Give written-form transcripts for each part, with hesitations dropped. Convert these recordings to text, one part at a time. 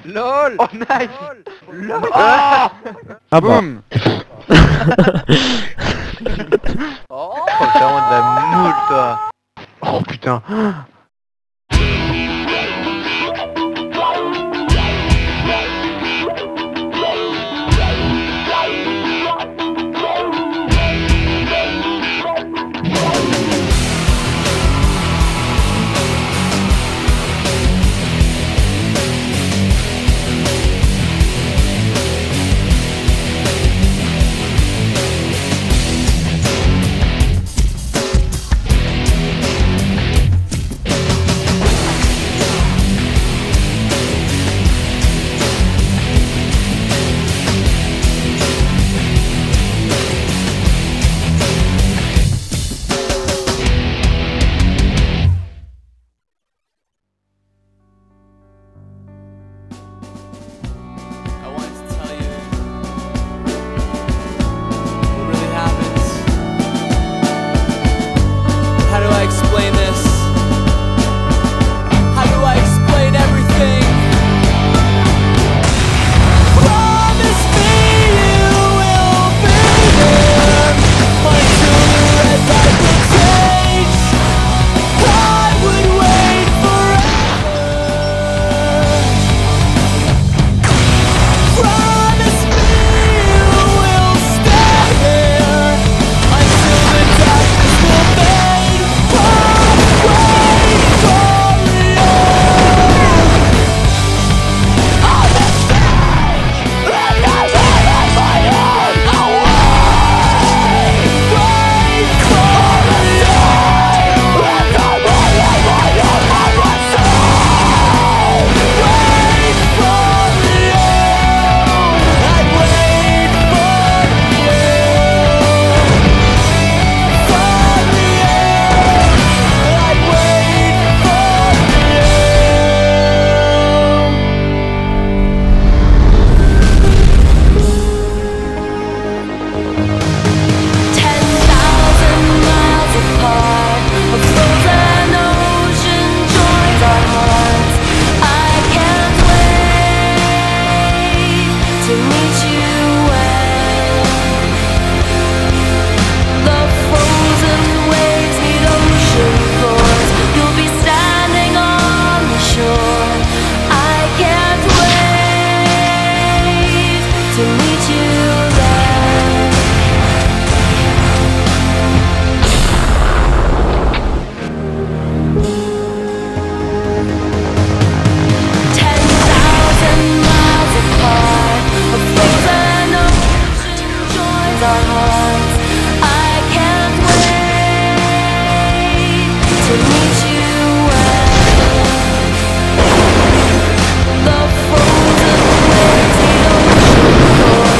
LOL. Oh nice. LOL. Ah, Ah bah. boum. Oh. Oh, t'as vraiment de la moule, toi. Oh putain. I wanted to tell you what really happened. How do I explain this? How do I explain everything? Promise me you will be there until the red light will change. I would wait forever. Promise me you will stay here until the darkness will fade. I'll wait for you. On the stage, and I live on my own. I'll wait for you. And I live on my own. I was so wait for you. I'd wait for you. I'd wait for you. 10,000 miles apart, a frozen ocean joins our hearts. I can't wait to meet you when the frozen waves meet ocean floors. You'll be standing on the shore. I can't wait to meet you then. 10,000 miles apart, a frozen ocean joins our hearts. I can't wait to meet you when the frozen waves meet ocean floor.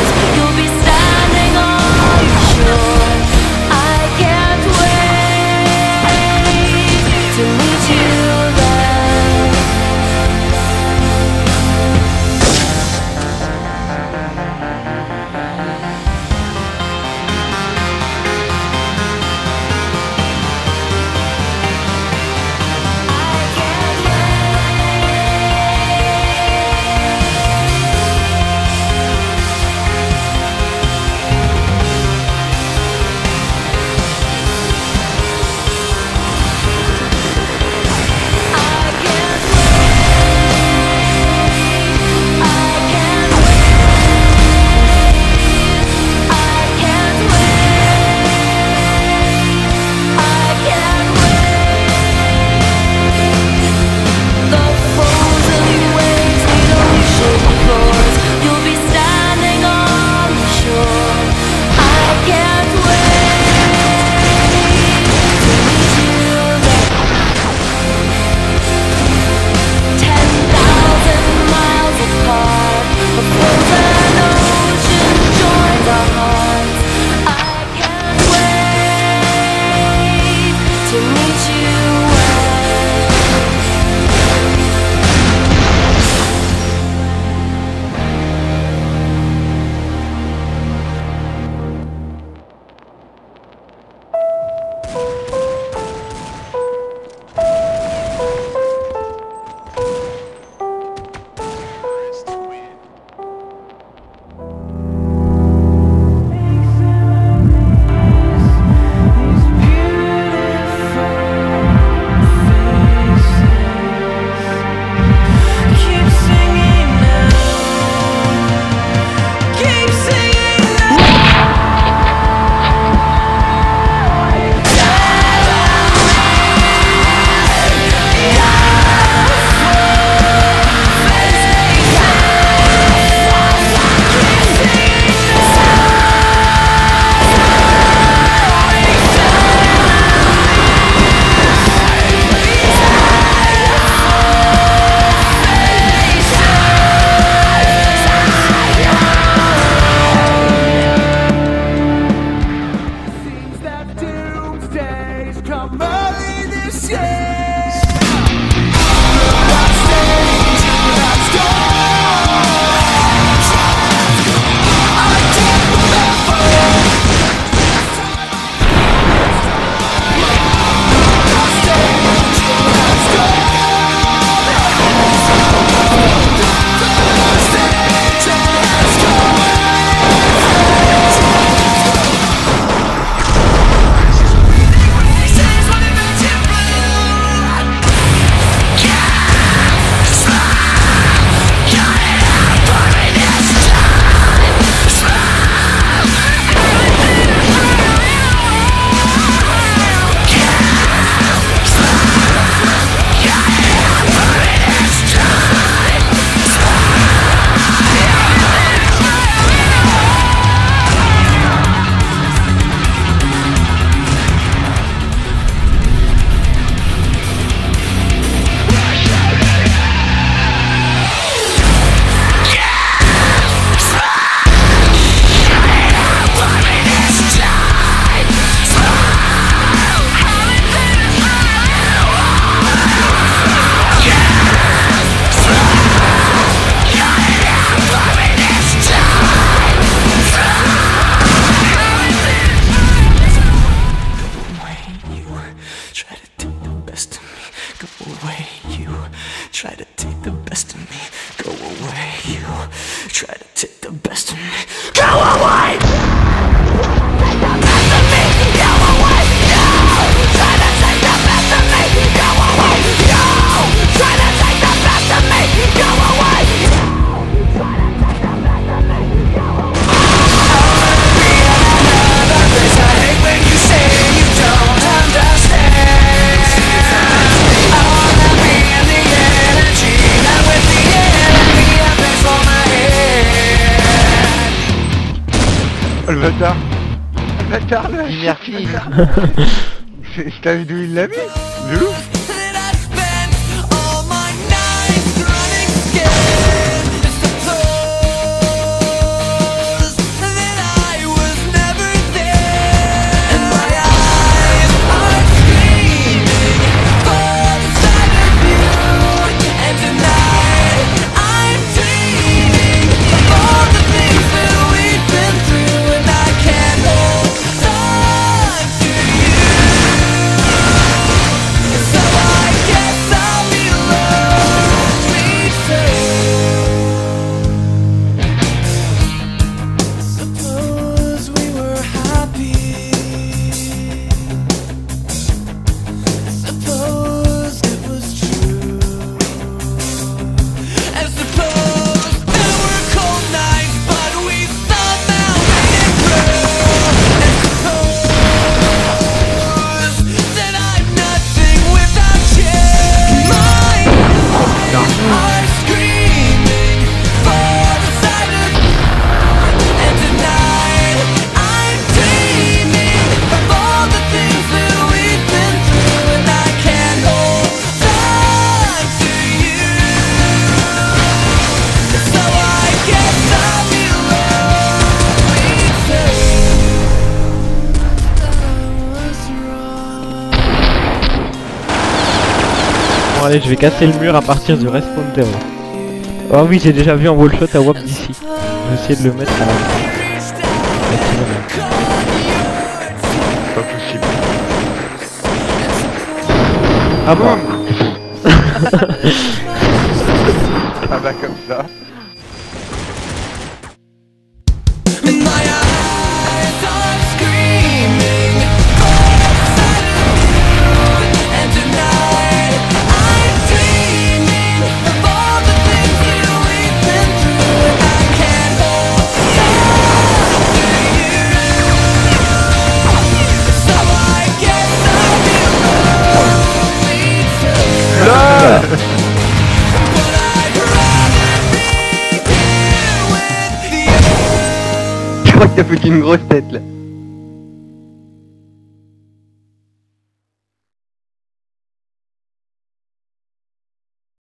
You try to take the best of me. Go away! Take the best of me. Go away! No! Try to take the best of me. Go away! No! Try to take the best of me. Go away! Try to take the best of me. Go away! I hate when you say you don't understand. I wanna be in the energy, not with the enemy. I face for my head. Oh, le bâtard. Le bâtard, le merci. T'as vu d'où il l'a mis? De ouf. That I spent all my nights running scared. Suppose that I was never there. And my eyes are screaming for the sight of you. And tonight I'm dreaming of all the things that we've been through. And I can't hold on to you. So I guess I'll be lonely too. Suppose we were happy. Suppose it was true. And suppose there were cold nights, but we somehow made it through. And suppose that I'm nothing without you. My eyes are screaming for the sight of you. And tonight I'm dreaming of all the things that we've been through. And I can't hold on to you. So I guess I'll be lonely too. I was wrong. Bon allez, je vais casser le mur à partir du respawn zéro. Oh oui, j'ai déjà vu un wall shot à WAP d'ici. Je vais essayer de le mettre à la... Pas possible. Ah bon. Ah bah comme ça. And my eyes are screaming for the sight of you. And tonight I'm dreaming of all the things that we've been through. And I can't hold on to you. So I guess I'll be lonely too. But I'd rather be here with you. Je crois que t'as fait une grosse tête là.